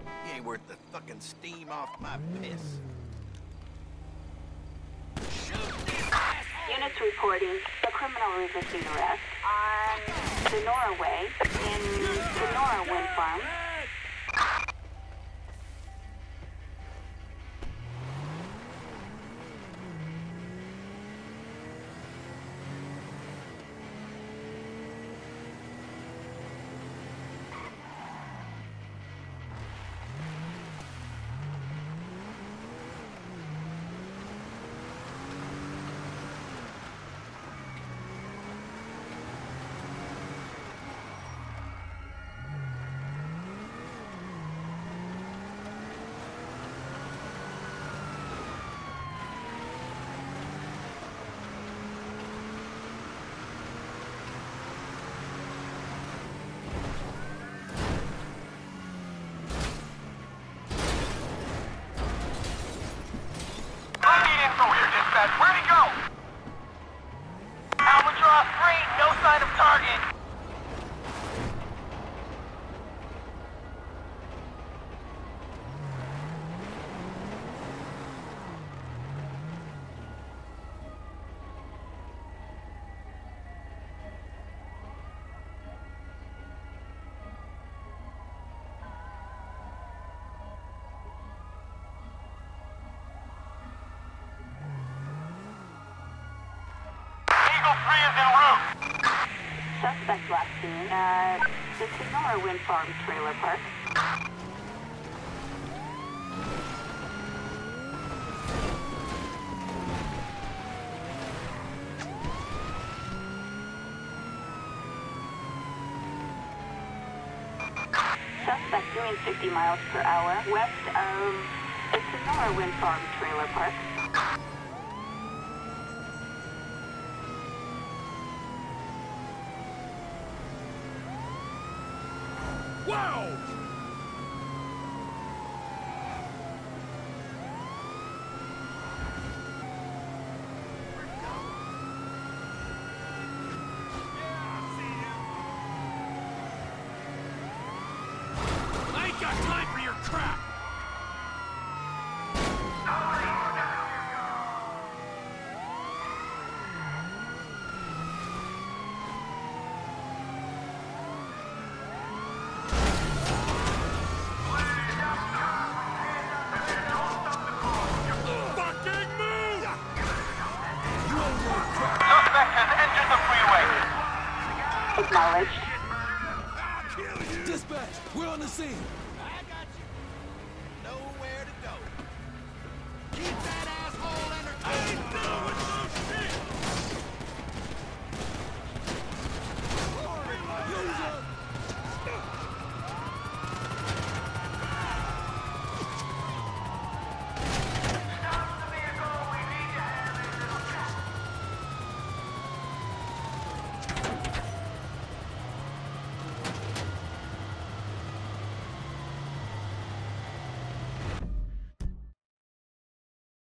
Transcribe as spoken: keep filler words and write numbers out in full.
He ain't worth the fucking steam off my piss. Units reporting a criminal resisting arrest on Sonora Way in Sonora Wind Farm. Where'd he go? Albatross three, no sign of target. Suspect last seen at the Sonora Wind Farm trailer park. Suspect doing fifty miles per hour west of the Sonora Wind Farm trailer park. Wow! I ain't got time for your crap! Acknowledged. Dispatch, we're on the scene.